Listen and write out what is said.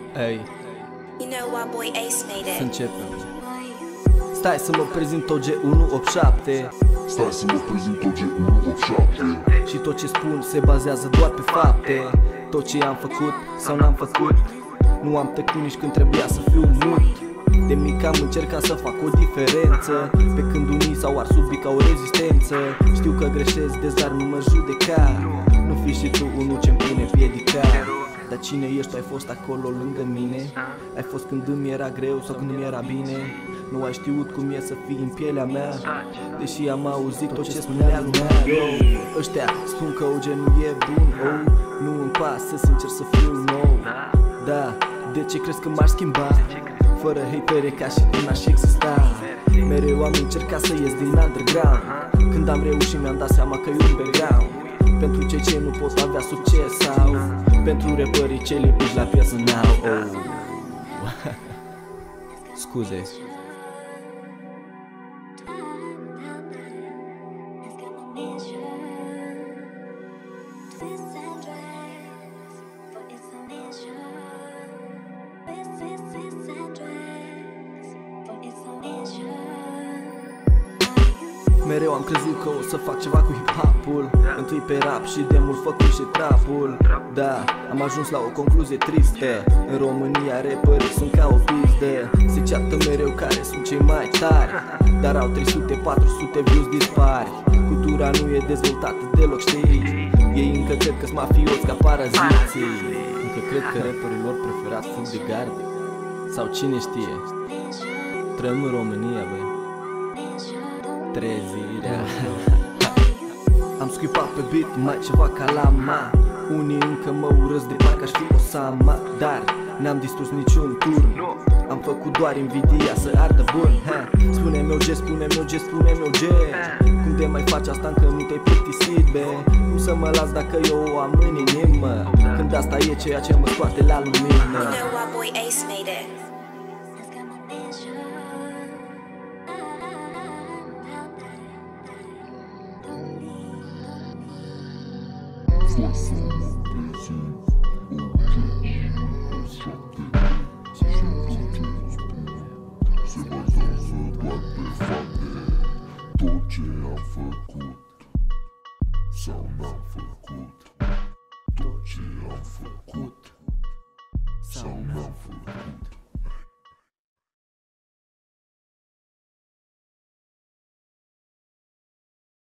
Hey, You know why boy Ace made să it. începem. Stai să mă prezint tot G187. Stai să mă prezint tot G187. Și tot ce spun se bazează doar pe fapte. Tot ce am făcut sau n-am făcut, nu am tăcut nici când trebuia să fiu mut. De mic am încercat să fac o diferență, pe când unii s-au ars sub ca o rezistență. Știu că greșesc, dar nu mă judeca. Nu fi și tu unul ce-mi pune piedica. Dar cine ești? Ai fost acolo lângă mine? Ai fost când îmi era greu sau când îmi era bine? Nu ai știut cum e să fii în pielea mea, deși am auzit tot ce spunea lumea. Ăștia spun că OG nu e bun, oh, nu îmi pasă să încerc să fiu nou. Da, de ce crezi că m-aș schimba? Fără hatere ca și cum n-aș exista. Mereu am încercat să ies din underground. Când am reușit mi-am dat seama că e un background. Pentru cei ce nu pot avea succes sau pentru rapperii ce le piși la piesă n-au, oh. Scuze. Mereu am crezut că o să fac ceva cu hip-hop-ul, întâi pe rap și de mult făcut și trapul. Da, am ajuns la o concluzie tristă. În România rapperii sunt ca o pizdă. Se ceartă mereu care sunt cei mai tari, dar au 300-400 views dispari. Cultura nu e dezvoltată deloc, știi? Ei încă cred că-s mafioți ca paraziții. Încă cred că rapperii lor preferați fug de garde. Sau cine știe. Trăim în România, băi. Trezirea. Am scuipat pe beat mai ceva ca lama. Unii încă mă urăsc de parcă aș fi Osama, dar n-am distrus niciun turn. Am făcut doar invidia să ardă bun. Spune-mi OG, spune-mi OG, spune-mi OG, cum de mai faci asta încă nu te-ai plictisit, be? Cum să mă las dacă eu o am în inimă, când asta e ceea ce mă scoate la lumină? You know why boy Ace made it. Stai să mă prezint OG187. Se bazează doar pe fapte. Tot ce am făcut sau n-am făcut, tot ce am făcut sau n-am făcut.